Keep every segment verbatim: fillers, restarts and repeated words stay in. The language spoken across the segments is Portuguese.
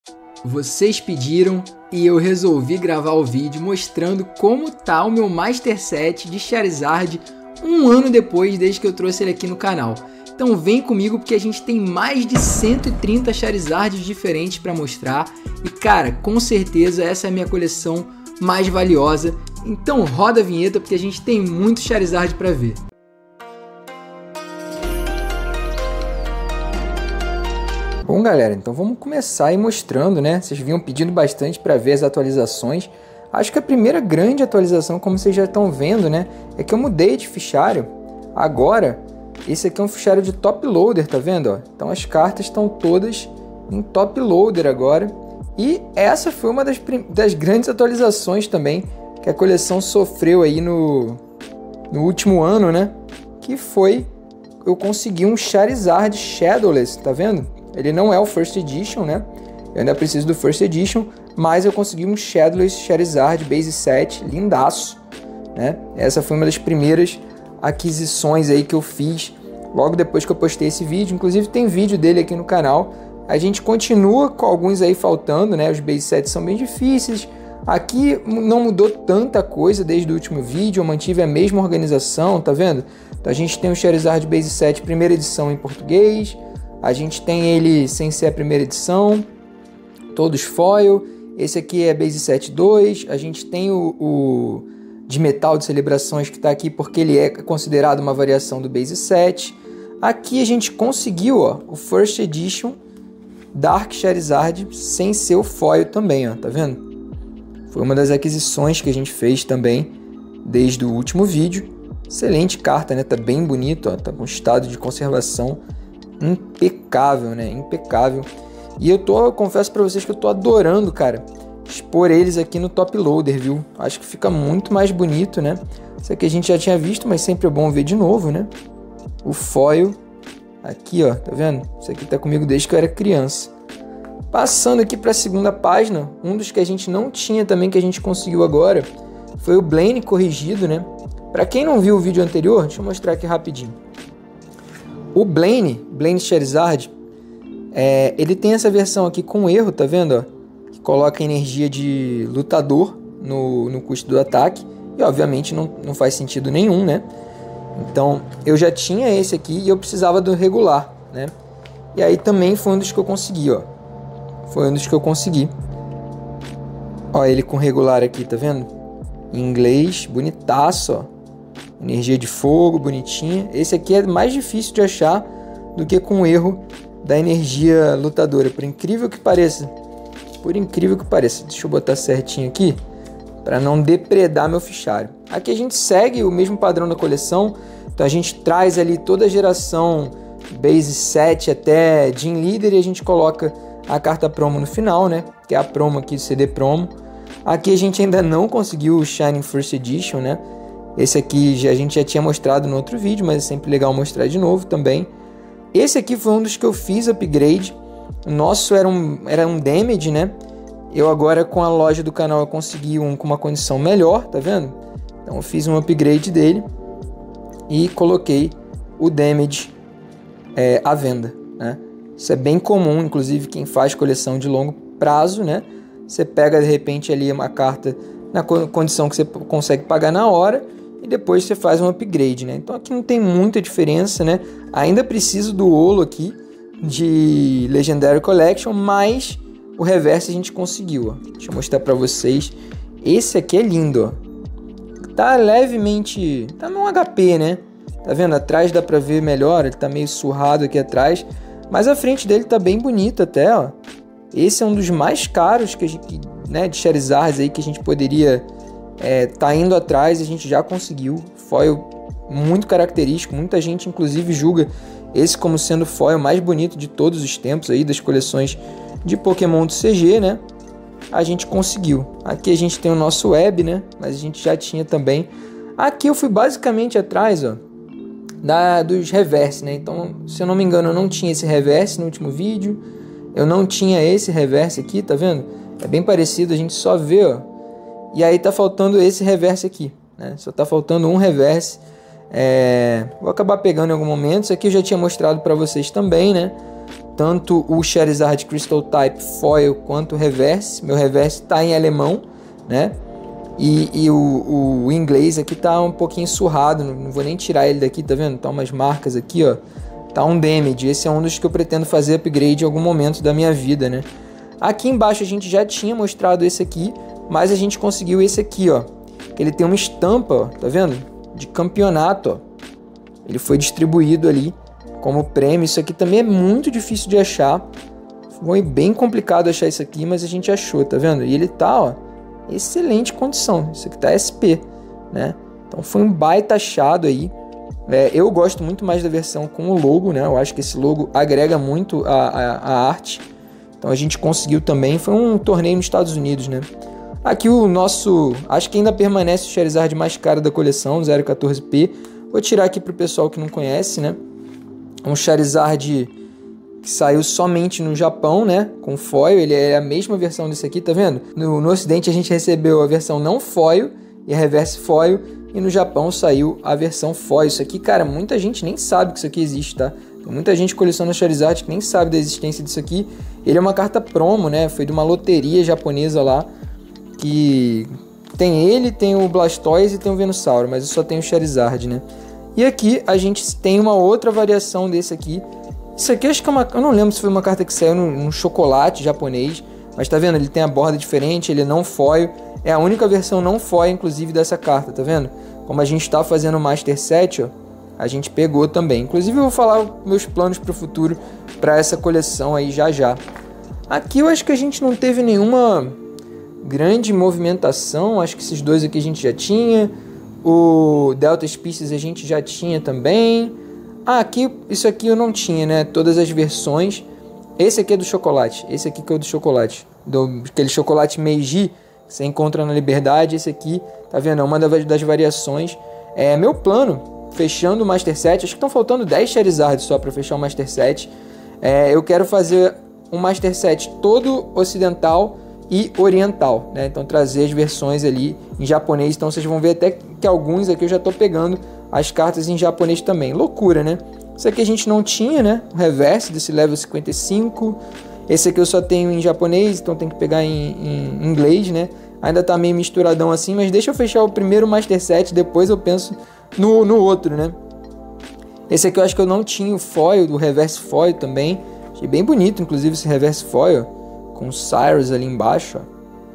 Vocês pediram e eu resolvi gravar o vídeo mostrando como tá o meu Master Set de Charizard um ano depois desde que eu trouxe ele aqui no canal. Então vem comigo porque a gente tem mais de cento e trinta Charizards diferentes para mostrar e cara, com certeza essa é a minha coleção mais valiosa. Então roda a vinheta porque a gente tem muito Charizard para ver. Bom galera, então vamos começar aí mostrando, né? Vocês vinham pedindo bastante para ver as atualizações. Acho que a primeira grande atualização, como vocês já estão vendo, né? É que eu mudei de fichário. Agora, esse aqui é um fichário de top loader, tá vendo? Ó? Então as cartas estão todas em top loader agora. E essa foi uma das, das grandes atualizações também que a coleção sofreu aí no, no último ano, né? Que foi, eu consegui um Charizard Shadowless, tá vendo? Ele não é o First Edition, né? Eu ainda preciso do First Edition, mas eu consegui um Shadowless Charizard Base Set, lindaço, né? Essa foi uma das primeiras aquisições aí que eu fiz logo depois que eu postei esse vídeo. Inclusive tem vídeo dele aqui no canal. A gente continua com alguns aí faltando, né? Os Base Sets são bem difíceis. Aqui não mudou tanta coisa desde o último vídeo, eu mantive a mesma organização, tá vendo? Então a gente tem o Charizard Base Set primeira edição em português. A gente tem ele sem ser a primeira edição, todos foil. Esse aqui é Base Set dois. A gente tem o, o de metal de celebrações que está aqui porque ele é considerado uma variação do Base Set. Aqui a gente conseguiu ó, o First Edition Dark Charizard sem ser o foil também, ó, tá vendo? Foi uma das aquisições que a gente fez também desde o último vídeo. Excelente carta, né? Tá bem bonito, ó, tá com estado de conservação impecável, né? Impecável. E eu tô, eu confesso pra vocês que eu tô adorando, cara, expor eles aqui no top loader, viu? Acho que fica muito mais bonito, né? Isso aqui a gente já tinha visto, mas sempre é bom ver de novo, né? O foil aqui, ó, tá vendo? Isso aqui tá comigo desde que eu era criança. Passando aqui pra segunda página, um dos que a gente não tinha também, que a gente conseguiu agora, foi o Blaine corrigido, né? Pra quem não viu o vídeo anterior, deixa eu mostrar aqui rapidinho. O Blaine, Blaine Charizard, é, ele tem essa versão aqui com erro, tá vendo? Ó? Que coloca energia de lutador no, no custo do ataque. E obviamente não, não faz sentido nenhum, né? Então eu já tinha esse aqui e eu precisava do regular, né? E aí também foi um dos que eu consegui, ó. Foi um dos que eu consegui. Ó, ele com regular aqui, tá vendo? Em inglês, bonitaço, ó. Energia de fogo, bonitinha. Esse aqui é mais difícil de achar do que com o erro da energia lutadora. Por incrível que pareça. Por incrível que pareça. Deixa eu botar certinho aqui para não depredar meu fichário. Aqui a gente segue o mesmo padrão da coleção. Então a gente traz ali toda a geração Base Set até Gym Leader e a gente coloca a carta promo no final, né? Que é a promo aqui do C D promo. Aqui a gente ainda não conseguiu o Shining First Edition, né? Esse aqui já, a gente já tinha mostrado no outro vídeo, mas é sempre legal mostrar de novo também. Esse aqui foi um dos que eu fiz upgrade. O nosso era um, era um damage, né? Eu agora com a loja do canal eu consegui um com uma condição melhor, tá vendo? Então eu fiz um upgrade dele e coloquei o damage é, à venda, né? Isso é bem comum, inclusive quem faz coleção de longo prazo, né? Você pega de repente ali uma carta na condição que você consegue pagar na hora e depois você faz um upgrade, né? Então aqui não tem muita diferença, né? Ainda preciso do holo aqui de Legendary Collection, mas o reverse a gente conseguiu, ó. Deixa eu mostrar pra vocês. Esse aqui é lindo, ó. Tá levemente... tá no H P, né? Tá vendo? Atrás dá pra ver melhor, ele tá meio surrado aqui atrás, mas a frente dele tá bem bonito até, ó. Esse é um dos mais caros que a gente, né, de Charizards aí que a gente poderia é, tá indo atrás e a gente já conseguiu. Foil muito característico, muita gente inclusive julga esse como sendo o foil mais bonito de todos os tempos aí das coleções de Pokémon do C G, né? A gente conseguiu. Aqui a gente tem o nosso web, né? Mas a gente já tinha também. Aqui eu fui basicamente atrás, ó, da, dos reverse, né? Então, se eu não me engano, eu não tinha esse reverse no último vídeo. Eu não tinha esse reverse aqui, tá vendo? É bem parecido, a gente só vê, ó. E aí tá faltando esse reverse aqui, né? Só tá faltando um reverse. É... Vou acabar pegando em algum momento. Isso aqui eu já tinha mostrado pra vocês também, né? tanto o Charizard Crystal Type Foil quanto o Reverse. Meu Reverse tá em alemão, né? E, e o, o inglês aqui tá um pouquinho surrado, não, não vou nem tirar ele daqui, tá vendo? Tá umas marcas aqui, ó. Tá um damage, esse é um dos que eu pretendo fazer upgrade em algum momento da minha vida, né? Aqui embaixo a gente já tinha mostrado esse aqui, mas a gente conseguiu esse aqui, ó. Que ele tem uma estampa, ó, tá vendo? De campeonato, ó. Ele foi distribuído ali como prêmio. Isso aqui também é muito difícil de achar. Foi bem complicado achar isso aqui, mas a gente achou, tá vendo? E ele tá, ó, excelente condição. Isso aqui tá S P, né? Então foi um baita achado aí. É, eu gosto muito mais da versão com o logo, né? Eu acho que esse logo agrega muito a, a, a arte. Então a gente conseguiu também. Foi um torneio nos Estados Unidos, né? Aqui o nosso... Acho que ainda permanece o Charizard mais caro da coleção, zero quatorze P. Vou tirar aqui pro pessoal que não conhece, né? Um Charizard que saiu somente no Japão, né? Com foil. Ele é a mesma versão desse aqui, tá vendo? No, no Ocidente a gente recebeu a versão não foil e a reverse foil. E no Japão saiu a versão foil. Isso aqui, cara, muita gente nem sabe que isso aqui existe, tá? Tem muita gente coleciona Charizard que nem sabe da existência disso aqui. Ele é uma carta promo, né? Foi de uma loteria japonesa lá. Que tem ele, tem o Blastoise e tem o Venusaur. Mas eu só tenho o Charizard, né? E aqui a gente tem uma outra variação desse aqui. Isso aqui acho que é uma... Eu não lembro se foi uma carta que saiu no, no chocolate japonês. Mas tá vendo? Ele tem a borda diferente, ele é não foil. É a única versão não foil, inclusive, dessa carta, tá vendo? Como a gente tá fazendo o Master Set, ó, a gente pegou também. Inclusive, eu vou falar meus planos pro futuro para essa coleção aí já já. Aqui eu acho que a gente não teve nenhuma grande movimentação. Acho que esses dois aqui a gente já tinha. O Delta Species a gente já tinha também. Ah, aqui, isso aqui eu não tinha, né? Todas as versões. Esse aqui é do chocolate. Esse aqui que é o do chocolate. Do, aquele chocolate Meiji. Você encontra na Liberdade. Esse aqui, tá vendo? É uma das variações. É meu plano, fechando o Master Set. Acho que estão faltando dez Charizard só para fechar o Master Set. É, eu quero fazer um Master Set todo ocidental e oriental, né? Então trazer as versões ali em japonês. Então vocês vão ver até que alguns aqui eu já tô pegando as cartas em japonês também. Loucura, né? Isso aqui a gente não tinha, né? O reverse desse level cinquenta e cinco. Esse aqui eu só tenho em japonês, então tem que pegar em, em inglês, né? Ainda tá meio misturadão assim, mas deixa eu fechar o primeiro Master Set, depois eu penso no, no outro, né? Esse aqui eu acho que eu não tinha o foil, do reverse foil também. Achei bem bonito, inclusive, esse reverse foil, com o Cyrus ali embaixo, ó.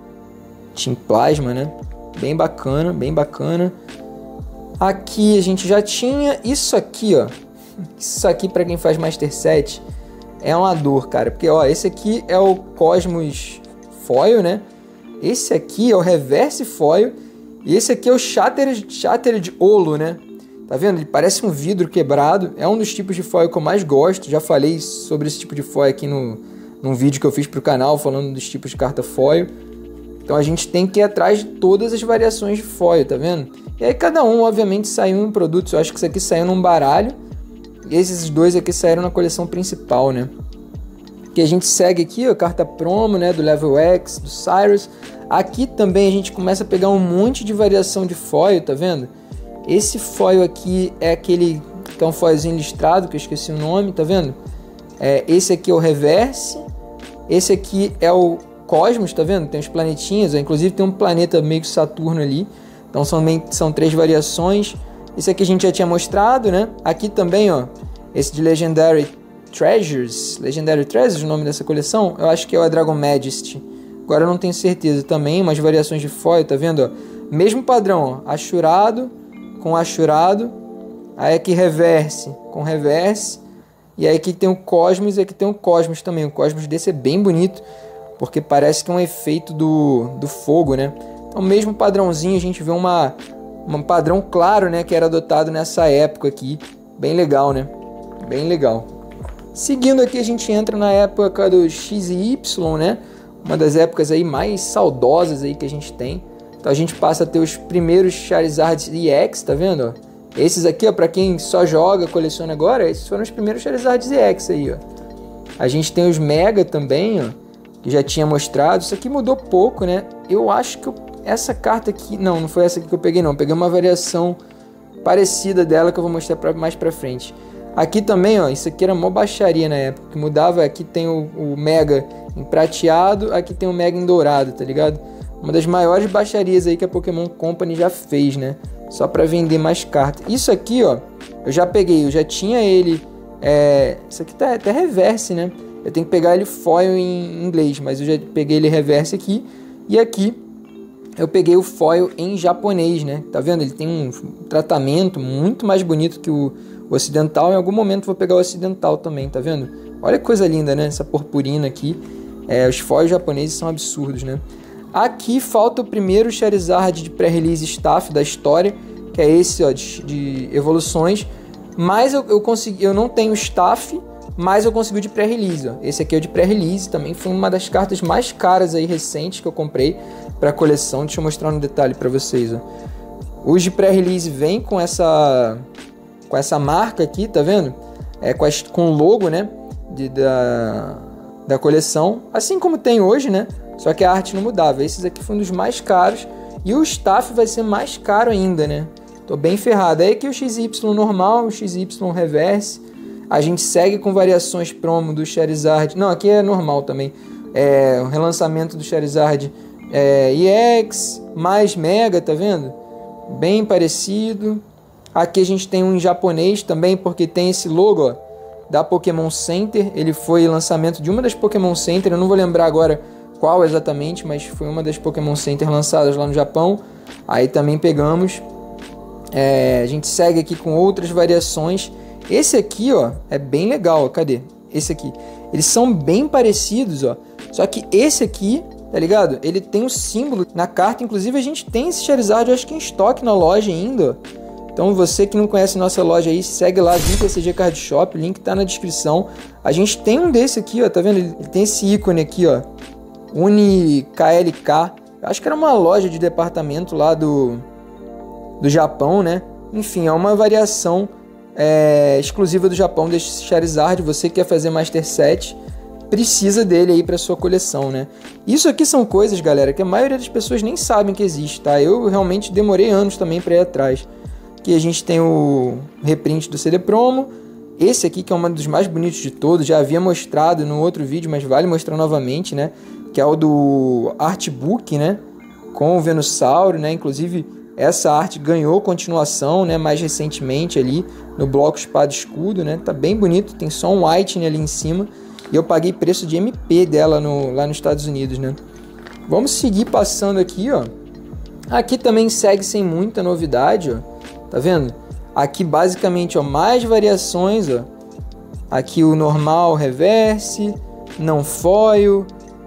Team Plasma, né? Bem bacana, bem bacana. Aqui a gente já tinha isso aqui, ó. Isso aqui pra quem faz Master Set é uma dor, cara. Porque, ó, esse aqui é o Cosmos Foil, né? Esse aqui é o Reverse Foil. E esse aqui é o Shattered, Shattered Holo, né? Tá vendo? Ele parece um vidro quebrado. É um dos tipos de foil que eu mais gosto. Já falei sobre esse tipo de foil aqui no, num vídeo que eu fiz pro canal, falando dos tipos de carta foil. Então a gente tem que ir atrás de todas as variações de foil, tá vendo? E aí cada um, obviamente, saiu em produtos. Eu acho que isso aqui saiu num baralho. E esses dois aqui saíram na coleção principal, né? Que a gente segue aqui, ó, carta promo, né? Do Level X, do Cyrus. Aqui também a gente começa a pegar um monte de variação de foil, tá vendo? Esse foil aqui é aquele que é um foilzinho listrado, que eu esqueci o nome, tá vendo? É, esse aqui é o Reverse. Esse aqui é o Cosmos, tá vendo? Tem os planetinhas, ó, inclusive tem um planeta meio que Saturno ali. Então são, são três variações. Esse aqui a gente já tinha mostrado, né? Aqui também, ó, esse de Legendary Treasures. Legendary Treasures, o nome dessa coleção, eu acho que é o Dragon Majesty. Agora eu não tenho certeza também, umas variações de foil, tá vendo? Ó? Mesmo padrão, ó, achurado com achurado. Aí aqui reverse com reverse. E aí aqui tem o Cosmos e aqui tem o Cosmos também. O Cosmos desse é bem bonito, porque parece que é um efeito do, do fogo, né? Então mesmo padrãozinho, a gente vê uma, um padrão claro, né? Que era adotado nessa época aqui. Bem legal, né? Bem legal. Seguindo aqui a gente entra na época do X e Y, né? Uma das épocas aí mais saudosas aí que a gente tem. Então a gente passa a ter os primeiros Charizard E X, tá vendo? Esses aqui, ó, pra quem só joga, coleciona agora, esses foram os primeiros Charizard E X aí, ó. A gente tem os Mega também, ó, que já tinha mostrado. Isso aqui mudou pouco, né? Eu acho que eu, essa carta aqui... Não, não foi essa aqui que eu peguei, não. Eu peguei uma variação parecida dela que eu vou mostrar pra, mais pra frente. Aqui também, ó, isso aqui era mó baixaria na época, que mudava, aqui tem o, o Mega em prateado, aqui tem o Mega em dourado, tá ligado? Uma das maiores baixarias aí que a Pokémon Company já fez, né? Só pra vender mais cartas. Isso aqui, ó, eu já peguei, eu já tinha ele, é... isso aqui tá até reverse, né? Eu tenho que pegar ele foil em inglês, mas eu já peguei ele reverse aqui. E aqui eu peguei o foil em japonês, né? Tá vendo? Ele tem um tratamento muito mais bonito que o, o ocidental. Em algum momento eu vou pegar o ocidental também, tá vendo? Olha que coisa linda, né? Essa purpurina aqui. É, os foils japoneses são absurdos, né? Aqui falta o primeiro Charizard de pré-release staff da história, que é esse, ó, de, de evoluções. Mas eu, eu consegui, eu não tenho staff, mas eu consegui o de pré-release. Esse aqui é o de pré-release, também foi uma das cartas mais caras aí recentes que eu comprei para a coleção. Deixa eu mostrar no detalhe para vocês. Ó. Os de pré-release vem com essa, com essa marca aqui, tá vendo? É com, as, com o logo, né, de, da, da coleção, assim como tem hoje, né? Só que a arte não mudava. Esses aqui foram um dos mais caros e o staff vai ser mais caro ainda, né? Tô bem ferrado. Aí aqui o X Y normal, o X Y reverse. A gente segue com variações promo do Charizard. Não, aqui é normal também. É o relançamento do Charizard é, E X, mais Mega, tá vendo? Bem parecido. Aqui a gente tem um em japonês também, porque tem esse logo, ó, da Pokémon Center. Ele foi lançamento de uma das Pokémon Center. Eu não vou lembrar agora qual exatamente, mas foi uma das Pokémon Center lançadas lá no Japão. Aí também pegamos. É, a gente segue aqui com outras variações. Esse aqui, ó, é bem legal, ó. Cadê? Esse aqui. Eles são bem parecidos, ó. Só que esse aqui, tá ligado? Ele tem o símbolo na carta. Inclusive, a gente tem esse Charizard, eu acho que em estoque na loja ainda, ó. Então, você que não conhece nossa loja aí, segue lá, Vintage C G Card Shop. O link tá na descrição. A gente tem um desse aqui, ó. Tá vendo? Ele tem esse ícone aqui, ó. Uni K L K. Eu acho que era uma loja de departamento lá do, do Japão, né? Enfim, é uma variação É, exclusiva do Japão desse Charizard. Você que quer fazer Master Set, precisa dele aí para sua coleção, né? Isso aqui são coisas, galera, que a maioria das pessoas nem sabem que existe, tá? Eu realmente demorei anos também para ir atrás. Aqui a gente tem o reprint do C D Promo. Esse aqui que é um dos mais bonitos de todos, já havia mostrado no outro vídeo, mas vale mostrar novamente, né? Que é o do Artbook, né? Com o Venusaur, né? Inclusive essa arte ganhou continuação, né, mais recentemente ali no bloco Espada e Escudo, né? Tá bem bonito, tem só um whitening ali em cima. E eu paguei preço de M P dela no, lá nos Estados Unidos, né? Vamos seguir passando aqui, ó. Aqui também segue sem muita novidade, ó. Tá vendo? Aqui basicamente, ó, mais variações, ó. Aqui o normal, reverse, não foil,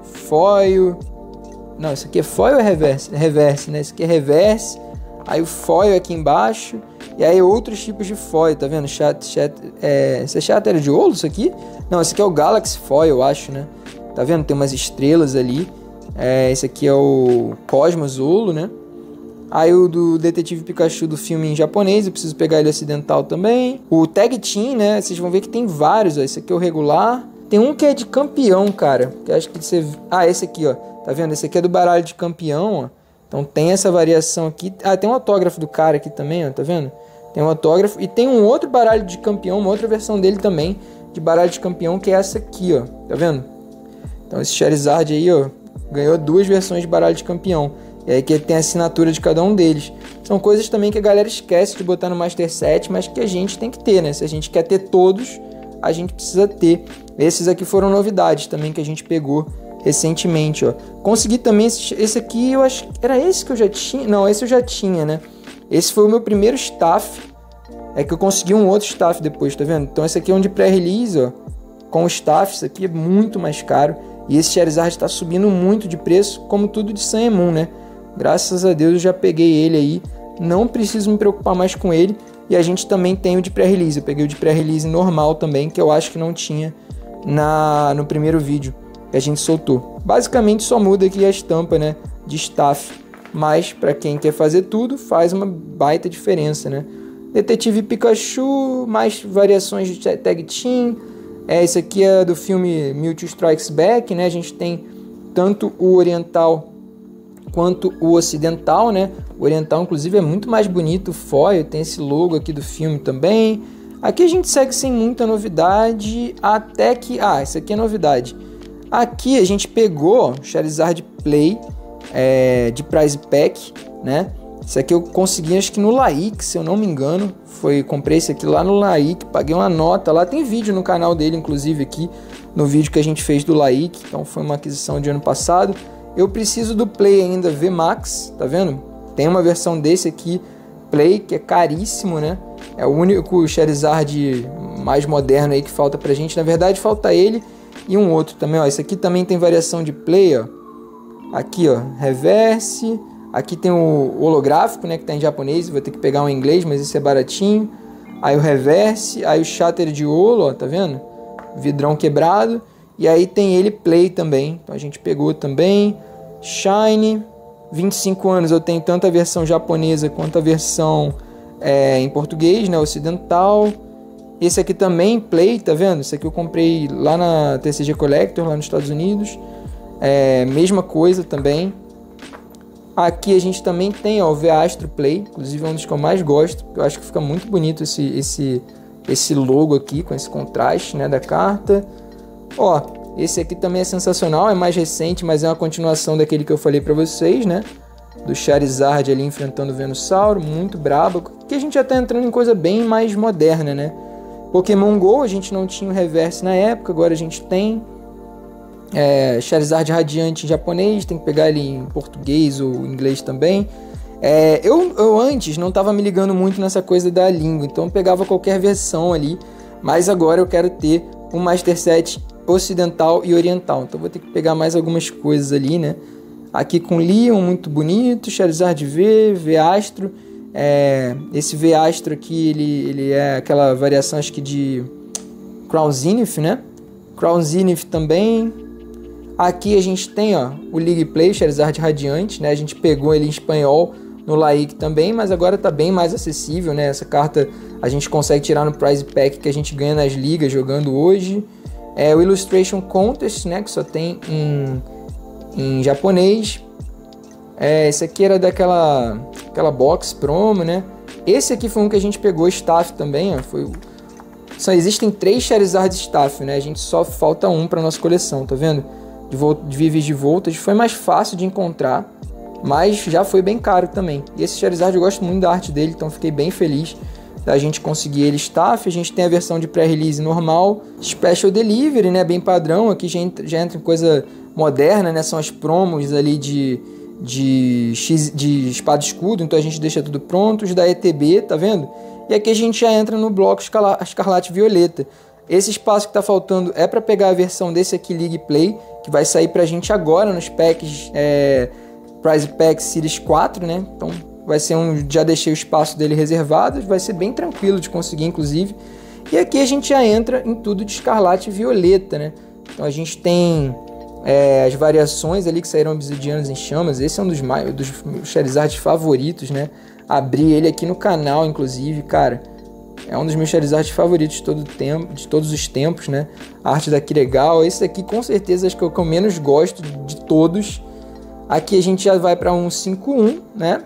foil. Não, isso aqui é foil ou reverse? Reverse, né? Isso aqui é reverse. Aí o foil aqui embaixo. E aí outros tipos de foil, tá vendo? Chat, chat, é... Esse é Shatter de ouro, isso aqui? Não, esse aqui é o Galaxy Foil, eu acho, né? Tá vendo? Tem umas estrelas ali. É... Esse aqui é o Cosmos Olo, né? Aí o do Detetive Pikachu do filme em japonês. Eu preciso pegar ele ocidental também. O Tag Team, né? Vocês vão ver que tem vários, ó. Esse aqui é o regular. Tem um que é de campeão, cara. Que acho que você... Ah, esse aqui, ó. Tá vendo? Esse aqui é do baralho de campeão, ó. Então tem essa variação aqui. Ah, tem um autógrafo do cara aqui também, ó. Tá vendo? Tem um autógrafo. E tem um outro baralho de campeão, uma outra versão dele também, de baralho de campeão, que é essa aqui, ó. Tá vendo? Então esse Charizard aí, ó, ganhou duas versões de baralho de campeão. E aí que tem a assinatura de cada um deles. São coisas também que a galera esquece de botar no Master Set, mas que a gente tem que ter, né? Se a gente quer ter todos, a gente precisa ter. Esses aqui foram novidades também que a gente pegou recentemente, ó. Consegui também esse, esse aqui, eu acho que era esse que eu já tinha. Não, esse eu já tinha, né? Esse foi o meu primeiro staff. É que eu consegui um outro staff depois, tá vendo? Então esse aqui é um de pré-release, ó. Com o staff, isso aqui é muito mais caro. E esse Charizard tá subindo muito de preço, como tudo de Sun e Moon, né? Graças a Deus eu já peguei ele aí. Não preciso me preocupar mais com ele. E a gente também tem o de pré-release. Eu peguei o de pré-release normal também, que eu acho que não tinha na, no primeiro vídeo que a gente soltou. Basicamente só muda aqui a estampa, né, de staff. Mas para quem quer fazer tudo, faz uma baita diferença, né? Detetive Pikachu, mais variações de Tag Team. É, esse aqui é do filme Mewtwo Strikes Back, né? A gente tem tanto o oriental quanto o ocidental, né? O oriental, inclusive, é muito mais bonito, o foil, tem esse logo aqui do filme também. Aqui a gente segue sem muita novidade, até que... Ah, isso aqui é novidade. Aqui a gente pegou Charizard Play é, de Prize Pack, né? Isso aqui eu consegui, acho que no Laik, se eu não me engano. Foi, comprei esse aqui lá no Laik, paguei uma nota lá. Tem vídeo no canal dele, inclusive, aqui, no vídeo que a gente fez do Laik. Então foi uma aquisição de ano passado. Eu preciso do Play ainda V Max, tá vendo? Tem uma versão desse aqui, Play, que é caríssimo, né? É o único Charizard mais moderno aí que falta pra gente. Na verdade, falta ele e um outro também, ó. Esse aqui também tem variação de Play, ó. Aqui, ó, reverse. Aqui tem o holográfico, né, que tá em japonês. Vou ter que pegar um em inglês, mas esse é baratinho. Aí o reverse, aí o shatter de holo, ó, tá vendo? Vidrão quebrado. E aí tem ele Play também. Então a gente pegou também. Shine. vinte e cinco anos, eu tenho tanto a versão japonesa quanto a versão é, em português, né, ocidental. Esse aqui também, Play, tá vendo? Esse aqui eu comprei lá na T C G Collector, lá nos Estados Unidos. É, mesma coisa também. Aqui a gente também tem, ó, o V-Astro Play, inclusive é um dos que eu mais gosto. Eu acho que fica muito bonito esse, esse, esse logo aqui, com esse contraste, né, da carta. Ó, esse aqui também é sensacional, é mais recente, mas é uma continuação daquele que eu falei pra vocês, né? Do Charizard ali enfrentando o Venusaur, muito brabo. Que a gente já tá entrando em coisa bem mais moderna, né? Pokémon GO, a gente não tinha o reverse na época, agora a gente tem. É, Charizard Radiante em japonês, tem que pegar ele em português ou inglês também. É, eu, eu antes não tava me ligando muito nessa coisa da língua, então eu pegava qualquer versão ali. Mas agora eu quero ter um Master Set ocidental e oriental, então vou ter que pegar mais algumas coisas ali, né? Aqui com Leon, muito bonito, Charizard V, V-Astro. É, esse V-Astro aqui, ele, ele é aquela variação, acho que de Crown Zenith, né? Crown Zenith também. Aqui a gente tem, ó, o League Play, Charizard Radiante, né? A gente pegou ele em espanhol no Laik também, mas agora tá bem mais acessível, né? Essa carta a gente consegue tirar no Prize Pack que a gente ganha nas ligas jogando hoje. É o Illustration Contest, né? Que só tem em, em japonês. É, esse aqui era daquela aquela box promo, né? Esse aqui foi um que a gente pegou staff também, ó. Foi, só existem três Charizard staff, né? A gente só falta um para nossa coleção, tá vendo? De, volt, de Vives de Voltage. Foi mais fácil de encontrar, mas já foi bem caro também. E esse Charizard eu gosto muito da arte dele, então fiquei bem feliz da gente conseguir ele staff. A gente tem a versão de pré-release normal, Special Delivery, né, bem padrão. Aqui já entra, já entra em coisa moderna, né, são as promos ali de, de, X, de espada e escudo, então a gente deixa tudo pronto. Os da E T B, tá vendo? E aqui a gente já entra no bloco Escarlate Violeta. Esse espaço que tá faltando é para pegar a versão desse aqui, League Play, que vai sair pra gente agora nos packs, é, Prize Pack Series quatro, né? Então vai ser um, já deixei o espaço dele reservado, vai ser bem tranquilo de conseguir, inclusive. E aqui a gente já entra em tudo de Escarlate e Violeta, né? Então a gente tem é, as variações ali que saíram Obsidianos em Chamas. Esse é um dos, mais, dos Charizards favoritos, né? Abri ele aqui no canal, inclusive, cara. É um dos meus Charizards favoritos de, todo tempo, de todos os tempos, né? A arte daqui legal. Esse aqui com certeza acho que é o que eu menos gosto de todos. Aqui a gente já vai para um cinco um, né?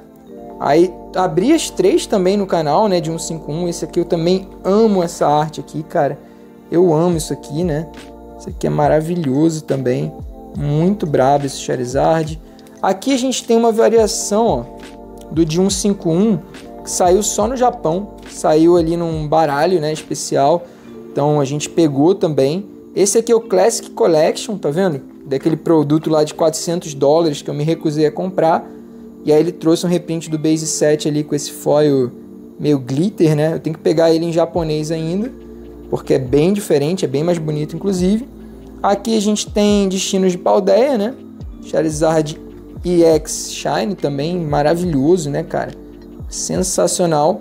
Aí abri as três também no canal, né, de um cinco um. Esse aqui eu também amo essa arte aqui, cara. Eu amo isso aqui, né? Isso aqui é maravilhoso também. Muito brabo esse Charizard. Aqui a gente tem uma variação, ó, do de um cinco um, que saiu só no Japão. Saiu ali num baralho, né, especial. Então a gente pegou também. Esse aqui é o Classic Collection, tá vendo? Daquele produto lá de quatrocentos dólares que eu me recusei a comprar. E aí ele trouxe um reprint do Base Set ali com esse foil meio glitter, né? Eu tenho que pegar ele em japonês ainda, porque é bem diferente, é bem mais bonito, inclusive. Aqui a gente tem Destinos de Paldea, né? Charizard E X Shine também, maravilhoso, né, cara? Sensacional.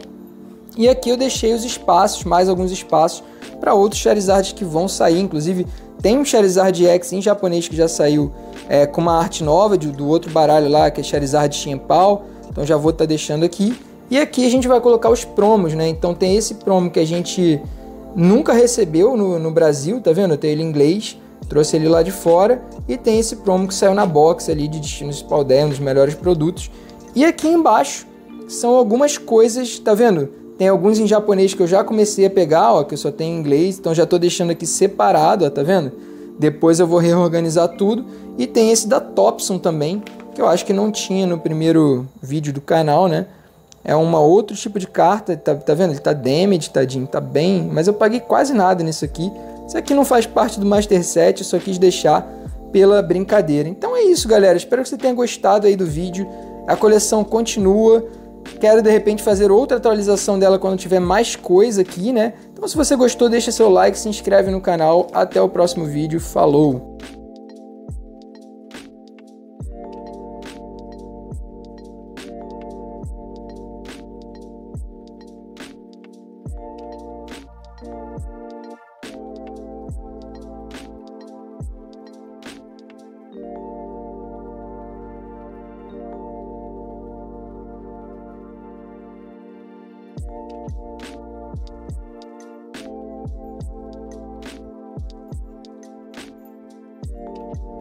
E aqui eu deixei os espaços, mais alguns espaços, para outros Charizards que vão sair. Inclusive, tem um Charizard X em japonês que já saiu é, com uma arte nova de, do outro baralho lá, que é Charizard Xianpao. Então já vou estar tá deixando aqui. E aqui a gente vai colocar os promos, né? Então tem esse promo que a gente nunca recebeu no, no Brasil, tá vendo? Eu tenho ele em inglês, trouxe ele lá de fora. E tem esse promo que saiu na box ali de Destinos de Paldea, um dos melhores produtos. E aqui embaixo são algumas coisas, tá vendo? Tem alguns em japonês que eu já comecei a pegar, ó, que eu só tenho em inglês, então já tô deixando aqui separado, ó, tá vendo? Depois eu vou reorganizar tudo. E tem esse da Topson também, que eu acho que não tinha no primeiro vídeo do canal, né? É um outro tipo de carta, tá, tá vendo? Ele tá damage, tadinho, tá bem, mas eu paguei quase nada nisso aqui. Isso aqui não faz parte do Master Set, eu só quis deixar pela brincadeira. Então é isso, galera, espero que você tenha gostado aí do vídeo. A coleção continua, quero de repente fazer outra atualização dela quando tiver mais coisa aqui, né? Então se você gostou, deixa seu like, se inscreve no canal. Até o próximo vídeo, falou!